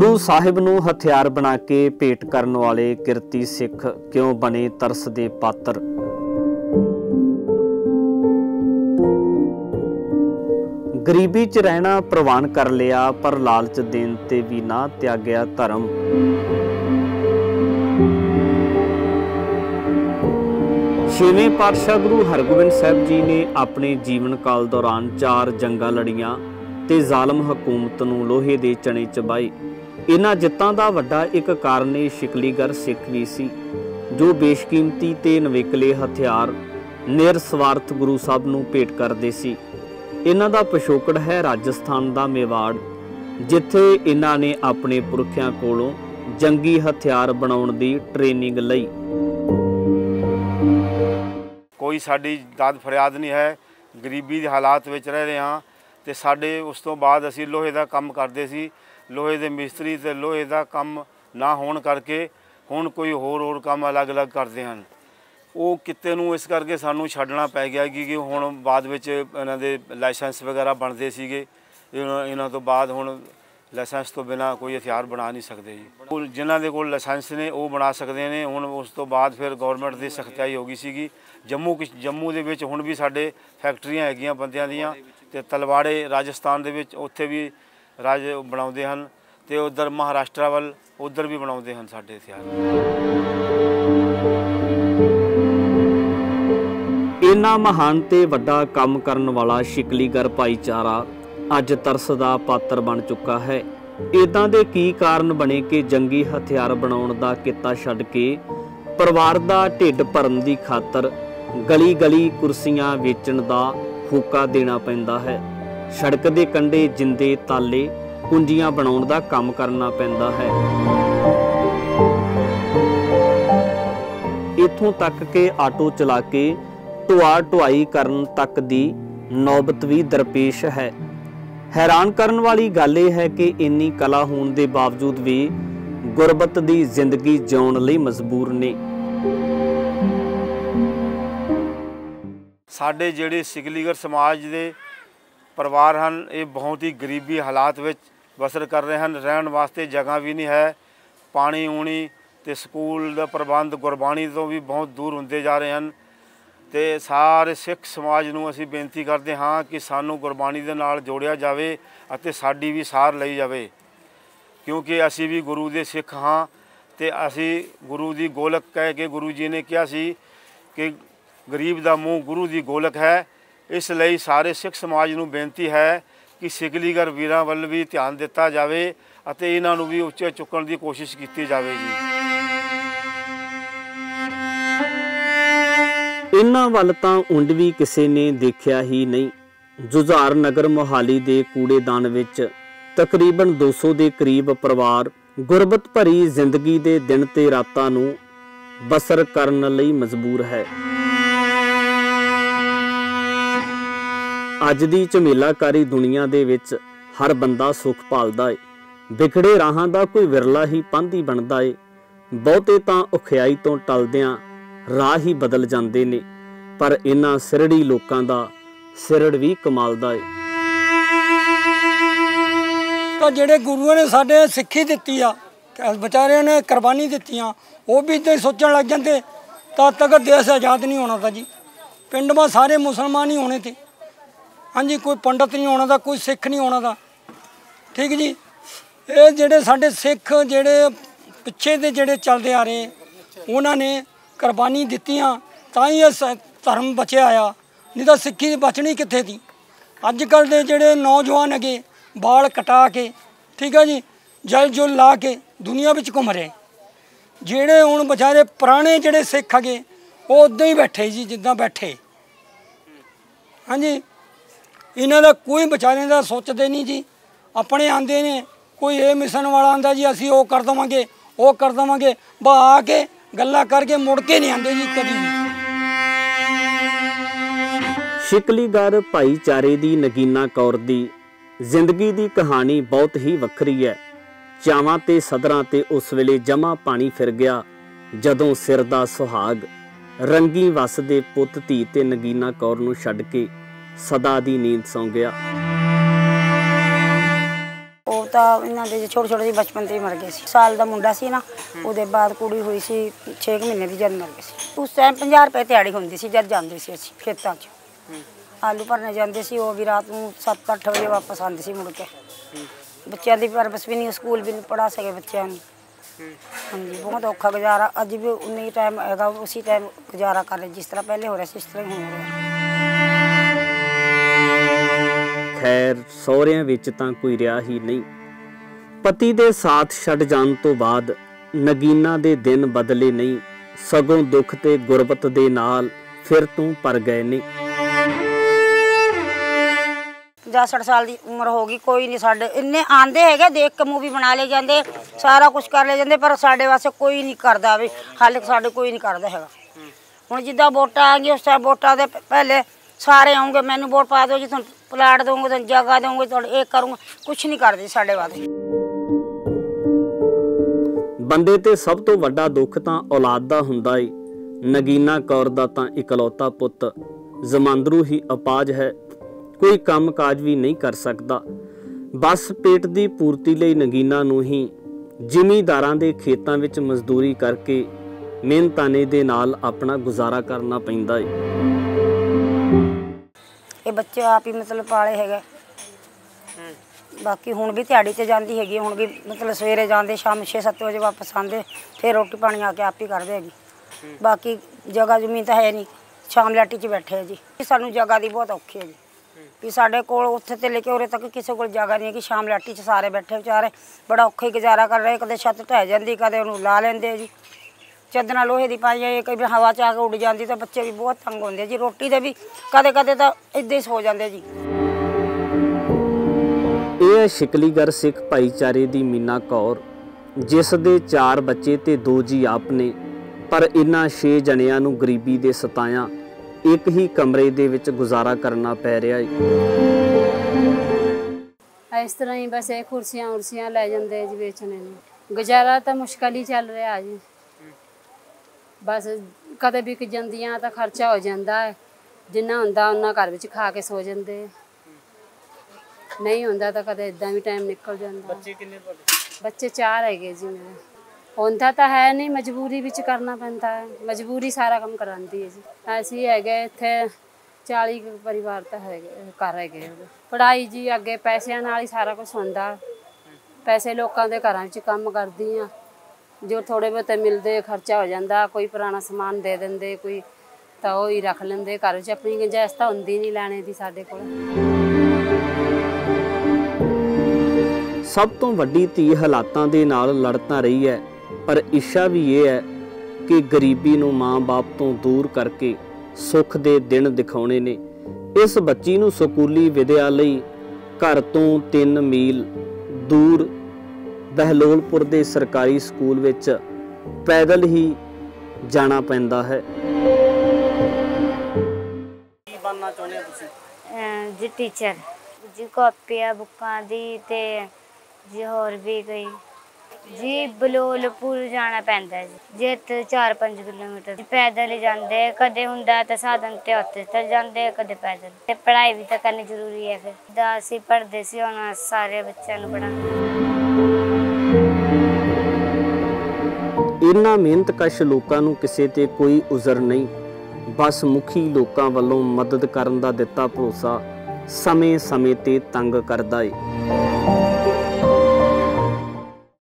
गुरु साहिब नूं हथियार बना के भेंट करन वाले किरती सिख क्यों बने तरस दे पात्र। गरीबी च रहना प्रवान कर लिया, पर लालच देन ते भी ना त्यागया धर्म। छेवें पातशाह गुरु हरगोबिंद साहिब जी ने अपने जीवन काल दौरान 4 जंगां लड़ियां ते ਜ਼ਾਲਮ ਹਕੂਮਤ ਨੂੰ ਲੋਹੇ ਦੇ ਚਣੇ ਚਬਾਏ। इन्हां जित्तां दा वड्डा एक कारण शिकलीगर सिख भी सी, जो बेशकीमती ते नवेकले हथियार निरस्वार्थ गुरु साहब नूं भेंट करदे सी। इन्हां दा पिछोकड़ है राजस्थान दा मेवाड़, जिथे इन्हां ने अपने पुरखियां कोलों जंगी हथियार बनाउण दी ट्रेनिंग लई। कोई साडी दाद फरियाद नहीं है, गरीबी दे हालात विच रह रहे हां ते साडे उस तो बाद असीं लोहे दा काम करदे सी। लोहे के मिस्त्री तो लोहे का काम ना होने करके हुण कोई होर काम अलग अलग करते हैं। वो किते नूं इस करके सानू छड्डना पै गया कि हुण बाद विच इन्हां दे लाइसेंस वगैरह बनते सीगे। इन्हां तो बाद हुण लाइसेंस तो बिना कोई हथियार बना नहीं सकते जी। जिन्हां दे कोल लाइसेंस ने वो बना सकते हैं। हुण उस तो बाद फिर गौरमेंट की सख्ताई हो गई सीगी। जम्मू दे विच हुण भी साडे फैक्ट्रियां हैगियां बंदियां दियां ते तलवाड़े राजस्थान दे विच उत्थे भी राज बनाउंदे हन ते उधर महाराष्ट्र वाल उधर भी बनाउंदे हन साडे हथियार। इन्ना महान ते वड्डा काम करन वाला शिकलीगर भाईचारा अज तरस दा पात्र बन चुका है। इदां दे की कारण बने कि जंगी हथियार बनाउण दा किता छड्ड के परिवार दा ढिड भरन दी खातर गली गली कुर्सियां वेचण दा हुक्का देना पैंदा है। सड़क के कंढे जिंदे ताले कुंजियां बनाउण दा काम करना पैंदा है। इत्थों तक के आटो चला के ढुआ ढुआई करन तक दी नौबत भी दरपेश है। हैरान करन वाली गल यह है कि इन्नी कला होने के बावजूद भी गुरबत दी जिंदगी जिउण लई मजबूर ने। साडे जिहड़े सिकलीगर समाज दे परिवार हैं, ये बहुत ही गरीबी हालात में बसर कर रहे हैं। रहन वास्ते जगह भी नहीं है, पानी ऊणी ते स्कूल का प्रबंध गुरबाणी तो भी बहुत दूर होंदे जा रहे हैं। तो सारे सिख समाज नूं असीं बेनती करते हाँ कि सानू गुरबाणी दे नाल जोड़िया जाए अते साडी भी सार लई जाए, क्योंकि असीं भी गुरु दे सिख हाँ ते असीं गुरु दी गोलक कह के गुरु जी ने कहा सी कि गरीब दा मूँह गुरु दी गोलक है। इसलिए सारे सिख समाज नूं बेनती है कि सिकलीगर वीरां वल भी ध्यान दिता जाए अते इन्हां नूं भी उच्चे चुकण की कोशिश की जाए जी। इन्हां वल तां उंड भी किसी ने देखिया ही नहीं। जुझार नगर मोहाली दे कूड़ेदान विच तकरीबन 200 के करीब परिवार गुरबत भरी जिंदगी दे दिन ते रातां नूं बसर करन लई मजबूर है। अज दी झमेलाकारी दुनिया दे विच हर बंदा सुख भालदा है, विखड़े राहां दा कोई विरला ही पांधी बनदा है। बहुते तां औखियाई तो टलदियां राह ही बदल जांदे ने, पर इन्हां सिरड़ी लोकां दा सिरड़ भी कमाल दा है। तो जिहड़े गुरुआं ने साडे सिक्खी दित्ती आ, बेचारिਆਂ ने कुर्बानी दित्तियां, वो भी इदां ही सोचण लग जांदे तद तक देश आज़ाद नहीं होना था जी। पिंड में सारे मुसलमान ही होने थे। हाँ जी, कोई पंडित नहीं होना था, कोई सिख नहीं होना था। ठीक जी। ये जेडे साडे सिख जेडे पिछे दे जेडे चलते आ रहे, उन्होंने कुर्बानी दित्तियां तां ही इस धर्म बचे आया, नहीं तो सिक्खी बचनी कित्थे थी। अजकल दे जेडे नौजवान अगे बाल कटा के, ठीक है जी, जल जुल ला के दुनिया विच घूम रहे। जेडे हुण बेचारे पुराने जेडे सिख अगे वो उदां ही बैठे जी, जिद्दां बैठे। हाँ जी, इन्हां दा कोई बेचारियां दा सोचते नहीं जी। अपने आंदे ने, कोई ये मिसन वाला आंदा जी असीं वो कर देवांगे, वो कर देवांगे, बा आके गल्लां करके मुड़ के नहीं आंदे जी कदी भी। शिकलीगर भाईचारे दी नगीना कौर दी जिंदगी दी कहानी बहुत ही वखरी है। चावां ते सदरां ते उस वेले जमा पानी फिर गया जदों सिर दा सुहाग रंगी वस दे पुत धी ते नगीना कौर नूं छड्ड के सदा दी नींद सौ गया। ਤਾਂ ਇਹਨਾਂ ਦੇ ਛੋਟੇ ਛੋਟੇ ਜਿਹੇ ਬਚਪਨ ਤੇ ਹੀ ਮਰ ਗਏ ਸੀ। ਸਾਲ ਦਾ ਮੁੰਡਾ ਸੀ ਨਾ, ਉਹਦੇ ਬਾਅਦ ਕੁੜੀ ਹੋਈ ਸੀ 6 ਮਹੀਨੇ ਦੀ, ਜਦ ਮਰ ਗਏ ਸੀ। ਉਸ ਟਾਈਮ 50 ਰੁਪਏ ਦਿਹਾੜੀ ਹੁੰਦੀ ਸੀ ਜਦ ਜਾਂਦੇ ਸੀ ਅਸੀਂ ਖੇਤਾਂ 'ਚ ਆਲੂ ਭਰਨੇ ਜਾਂਦੇ ਸੀ। ਉਹ ਵੀ ਰਾਤ ਨੂੰ 7-8 ਵਜੇ ਵਾਪਸ ਆਉਂਦੇ ਸੀ ਮੁੜ ਕੇ। ਬੱਚਿਆਂ ਦੀ ਪਰਵਰਿਸ਼ ਵੀ ਨਹੀਂ, ਸਕੂਲ ਵੀ ਨਹੀਂ ਪੜ੍ਹਾ ਸਕੇ ਬੱਚਿਆਂ ਨੂੰ। ਹਾਂਜੀ, ਬਹੁਤ ਔਖਾ ਗੁਜ਼ਾਰਾ। ਅੱਜ ਵੀ ਉਨੀ ਟਾਈਮ ਹੈਗਾ, ਉਸੇ ਟਾਈਮ ਗੁਜ਼ਾਰਾ ਕਰ ਰਹੇ, ਜਿਸ ਤਰ੍ਹਾਂ ਪਹਿਲੇ ਹੋ ਰਿਹਾ ਸੀ ਇਸ ਤਰ੍ਹਾਂ ਹੀ ਹੋ ਰਿਹਾ। ਖੈਰ ਸਹੁਰਿਆਂ ਵਿੱਚ ਤਾਂ ਕੋਈ ਰਿਹਾ ਹੀ ਨਹੀਂ। ਪਤੀ ਦੇ ਸਾਥ ਛੱਡ ਜਾਣ ਤੋਂ ਬਾਅਦ ਨਗੀਨਾ ਦੇ ਦਿਨ ਬਦਲੇ ਨਹੀਂ, ਸਗੋਂ ਦੁੱਖ ਤੇ ਗੁਰਬਤ ਦੇ ਨਾਲ ਫਿਰ ਤੋਂ ਭਰ ਗਏ ਨੇ। 50-60 ਸਾਲ ਦੀ ਉਮਰ ਹੋ ਗਈ, ਕੋਈ ਨਹੀਂ ਸਾਡੇ ਇੰਨੇ ਆਂਦੇ ਹੈਗੇ, ਦੇਖ ਕੇ ਮੂਵੀ ਬਣਾ ਲੈ ਜਾਂਦੇ, ਸਾਰਾ ਕੁਝ ਕਰ ਲੈ ਜਾਂਦੇ, ਪਰ ਸਾਡੇ ਵਾਸਤੇ ਕੋਈ ਨਹੀਂ ਕਰਦਾ ਵੀ ਹਾਲੇ ਸਾਡੇ ਕੋਈ ਨਹੀਂ ਕਰਦਾ ਹੈਗਾ। ਹੁਣ ਜਿੱਦਾਂ ਵੋਟਾਂ ਆ ਗਈਆਂ ਉਸ ਟਾਈਮ ਵੋਟਾਂ ਦੇ ਪਹਿਲੇ ਸਾਰੇ ਆਉਂਗੇ, ਮੈਨੂੰ ਵੋਟ ਪਾ ਦਿਓ ਜੀ, ਤੁਹਾਨੂੰ ਪਲਾਟ ਦਊਂਗੇ, ਤੁਹਾਨੂੰ ਜਗ੍ਹਾ ਦਊਂਗੇ, ਤੁਹਾਨੂੰ ਇਹ ਕਰੂੰਗਾ, ਕੁਛ ਨਹੀਂ ਕਰਦੇ ਸਾਡੇ ਵਾਸਤੇ। ਬੰਦੇ ਤੇ ਸਭ ਤੋਂ ਵੱਡਾ ਦੁੱਖ ਤਾਂ ਔਲਾਦ ਦਾ ਹੁੰਦਾ ਏ। ਨਗੀਨਾ ਕੌਰ ਦਾ ਤਾਂ ਇਕਲੌਤਾ ਪੁੱਤ ਜ਼ਮਾਂਦਰੂ ਹੀ ਅਪਾਹਜ ਹੈ, ਕੋਈ ਕੰਮ ਕਾਜ ਵੀ ਨਹੀਂ ਕਰ ਸਕਦਾ। ਬਸ ਪੇਟ ਦੀ ਪੂਰਤੀ ਲਈ ਨਗੀਨਾ ਨੂੰ ਹੀ ਜ਼ਿਮੀਂਦਾਰਾਂ ਦੇ ਖੇਤਾਂ ਵਿੱਚ ਮਜ਼ਦੂਰੀ ਕਰਕੇ ਮਿਹਨਤਾਨੇ ਦੇ ਨਾਲ ਆਪਣਾ ਗੁਜ਼ਾਰਾ ਕਰਨਾ ਪੈਂਦਾ ਏ। ਇਹ ਬੱਚੇ ਆਪ ਹੀ ਮਤਲਬ ਪਾਲੇ ਹੈਗੇ। ਬਾਕੀ ਹੁਣ ਵੀ ਦਿਹਾੜੀ ਤੇ ਜਾਂਦੀ ਹੈਗੀ, ਹੁਣ ਵੀ ਮਤਲਬ ਸਵੇਰੇ ਜਾਂਦੇ, ਸ਼ਾਮ 6-7 ਵਜੇ ਵਾਪਸ ਆਉਂਦੇ, ਫਿਰ ਰੋਟੀ ਪਾਣੀ ਆ ਕੇ ਆਪ ਹੀ ਕਰਦੇ ਹੈਗੀ। ਬਾਕੀ ਜਗ੍ਹਾ ਜ਼ਮੀਨ ਤਾਂ ਹੈ ਨਹੀਂ, ਸ਼ਾਮ ਲਾਟੀ 'ਚ ਬੈਠੇ ਹੈ ਜੀ। ਸਾਨੂੰ ਜਗ੍ਹਾ ਦੀ ਬਹੁਤ ਔਖੀ ਹੈ ਜੀ, ਵੀ ਸਾਡੇ ਕੋਲ ਉੱਥੇ ਤੇ ਲੈ ਕੇ ਉਰੇ ਤੱਕ ਕਿਸੇ ਕੋਲ ਜਗ੍ਹਾ ਨਹੀਂ ਹੈ ਕਿ ਸ਼ਾਮ ਲਾਟੀ 'ਚ ਸਾਰੇ ਬੈਠੇ ਵਿਚਾਰੇ ਬੜਾ ਔਖਾ ਹੀ ਗੁਜ਼ਾਰਾ ਕਰ ਰਹੇ। ਕਦੇ ਛੱਤ ਢਹਿ ਜਾਂਦੀ, ਕਦੇ ਉਹਨੂੰ ਲਾ ਲੈਂਦੇ ਜੀ। ਚਾਦਰਾਂ ਲੋਹੇ ਦੀ ਪਾਈਆਂ, ਕਈ ਵਾਰ ਹਵਾ 'ਚ ਆ ਕੇ ਉੱਡ ਜਾਂਦੀ ਤਾਂ ਬੱਚੇ ਵੀ ਬਹੁਤ ਤੰਗ ਹੁੰਦੇ ਜੀ। ਰੋਟੀ ਦੇ ਵੀ ਕਦੇ ਕਦੇ ਤਾਂ ਇੱਦਾਂ ਹੀ ਸੋ ਜਾਂਦੇ ਜੀ। ਇਹ ਸ਼ਿਕਲੀਗਰ ਸਿੱਖ ਭਾਈਚਾਰੇ ਦੀ ਮੀਨਾ ਕੌਰ, ਜਿਸ ਦੇ 4 ਬੱਚੇ ਤੇ 2 ਜੀ ਆਪ ਨੇ, ਪਰ ਇਹਨਾਂ 6 ਜਣਿਆਂ ਨੂੰ ਗਰੀਬੀ ਦੇ ਸਤਾਇਆਂ ਇੱਕ ਹੀ ਕਮਰੇ ਦੇ ਵਿੱਚ ਗੁਜ਼ਾਰਾ ਕਰਨਾ ਪੈ ਰਿਹਾ ਹੈ। ਇਸ ਤਰ੍ਹਾਂ ਹੀ ਬਸ ਇਹ ਕੁਰਸੀਆਂ ਉਰਸੀਆਂ ਲੈ ਜਾਂਦੇ ਜੀ ਵੇਚਣੇ ਨੂੰ, ਗੁਜ਼ਾਰਾ ਤਾਂ ਮੁਸ਼ਕਲ ਹੀ ਚੱਲ ਰਿਹਾ ਜੀ। ਬਸ ਕਦੇ ਵਿਕ ਜਾਂਦੀਆਂ ਤਾਂ ਖਰਚਾ ਹੋ ਜਾਂਦਾ ਹੈ, ਜਿੰਨਾ ਹੁੰਦਾ ਉਹਨਾਂ ਘਰ ਵਿੱਚ ਖਾ ਕੇ ਸੋ ਜਾਂਦੇ, ਨਹੀਂ ਹੁੰਦਾ ਤਾਂ ਕਦੇ ਇਦਾਂ ਵੀ ਟਾਈਮ ਨਿਕਲ ਜਾਂਦਾ। ਬੱਚੇ ਕਿੰਨੇ ਤੁਹਾਡੇ? ਬੱਚੇ 4 ਹੈਗੇ ਜੀ ਮੇਰੇ। ਹੁੰਦਾ ਤਾਂ ਹੈ ਨਹੀਂ, ਮਜਬੂਰੀ ਵਿੱਚ ਕਰਨਾ ਪੈਂਦਾ ਹੈ, ਮਜਬੂਰੀ ਸਾਰਾ ਕੰਮ ਕਰਾਉਂਦੀ ਹੈ ਜੀ। ਅਸੀਂ ਹੈਗੇ ਇੱਥੇ 40 ਪਰਿਵਾਰ ਤਾਂ ਹੈਗੇ, ਘਰ ਹੈਗੇ। ਪੜ੍ਹਾਈ ਜੀ ਅੱਗੇ ਪੈਸਿਆਂ ਨਾਲ ਹੀ ਸਾਰਾ ਕੁਛ ਹੁੰਦਾ, ਪੈਸੇ ਲੋਕਾਂ ਦੇ ਘਰਾਂ ਵਿੱਚ ਕੰਮ ਕਰਦੀ ਹਾਂ, ਜੋ ਥੋੜੇ ਬਹੁਤੇ ਮਿਲਦੇ ਖਰਚਾ ਹੋ ਜਾਂਦਾ। ਕੋਈ ਪੁਰਾਣਾ ਸਮਾਨ ਦੇ ਦਿੰਦੇ, ਕੋਈ ਤਾਂ ਉਹ ਹੀ ਰੱਖ ਲੈਂਦੇ ਘਰ ਵਿੱਚ। ਆਪਣੀ ਗੁੰਜਾਇਸ਼ ਤਾਂ ਹੁੰਦੀ ਨਹੀਂ ਲੈਣੇ ਦੀ ਸਾਡੇ ਕੋਲ। ਸਭ ਤੋਂ ਵੱਡੀ ਧੀ ਹਾਲਾਤਾਂ ਦੇ ਨਾਲ ਲੜ ਤਾਂ ਰਹੀ ਹੈ, ਪਰ ਇੱਛਾ ਵੀ ਇਹ ਹੈ ਕਿ ਗਰੀਬੀ ਨੂੰ ਮਾਂ-ਬਾਪ ਤੋਂ ਦੂਰ ਕਰਕੇ ਸੁੱਖ ਦੇ ਦਿਨ ਦਿਖਾਉਣੇ ਨੇ। ਇਸ ਬੱਚੀ ਨੂੰ ਸਕੂਲੀ ਵਿਦਿਆ ਲਈ ਘਰ ਤੋਂ 3 ਮੀਲ ਦੂਰ ਬਹਿਲੋਲਪੁਰ ਦੇ ਸਰਕਾਰੀ ਸਕੂਲ ਵਿੱਚ ਪੈਦਲ ਹੀ ਜਾਣਾ ਪੈਂਦਾ ਹੈ। ਕੀ ਬਣਨਾ ਚਾਹੁੰਦੇ ਹੋ ਤੁਸੀਂ? ਜੀ ਟੀਚਰ ਜੀ, ਕਾਪੀਆਂ ਬੁੱਕਾਂ ਦੀ ਤੇ ਜੀ ਹੋਰ ਵੀ ਕੋਈ ਜੀ ਬਲੋਲਪੁਰ ਜਾਣਾ ਪੈਂਦਾ ਜੀ, ਜੇ 4-5 ਕਿਲੋਮੀਟਰ ਜੀ ਪੈਦਲ ਹੀ ਜਾਂਦੇ। ਕਦੇ ਹੁੰਦਾ ਤਾਂ ਸਾਧਨ ਤੇ ਉੱਥੇ ਚੱਲ ਜਾਂਦੇ, ਕਦੇ ਪੈਦਲ। ਤੇ ਪੜ੍ਹਾਈ ਵੀ ਤਾਂ ਕਰਨੀ ਜ਼ਰੂਰੀ ਹੈ। ਫਿਰ ਦਾ ਅਸੀਂ ਪੜ੍ਹਦੇ ਸੀ, ਹੁਣ ਸਾਰੇ ਬੱਚਿਆਂ ਨੂੰ ਪੜ੍ਹਾਉਂਦੇ। ਇਹਨਾਂ ਮਿਹਨਤਕਸ਼ ਲੋਕਾਂ ਨੂੰ ਕਿਸੇ ਤੇ ਕੋਈ ਉਜ਼ਰ ਨਹੀਂ, ਬਸ ਮੁਖੀ ਲੋਕਾਂ ਵੱਲੋਂ ਮਦਦ ਕਰਨ ਦਾ ਦਿੱਤਾ ਭਰੋਸਾ ਸਮੇਂ-ਸਮੇਂ ਤੇ ਤੰਗ ਕਰਦਾ ਏ।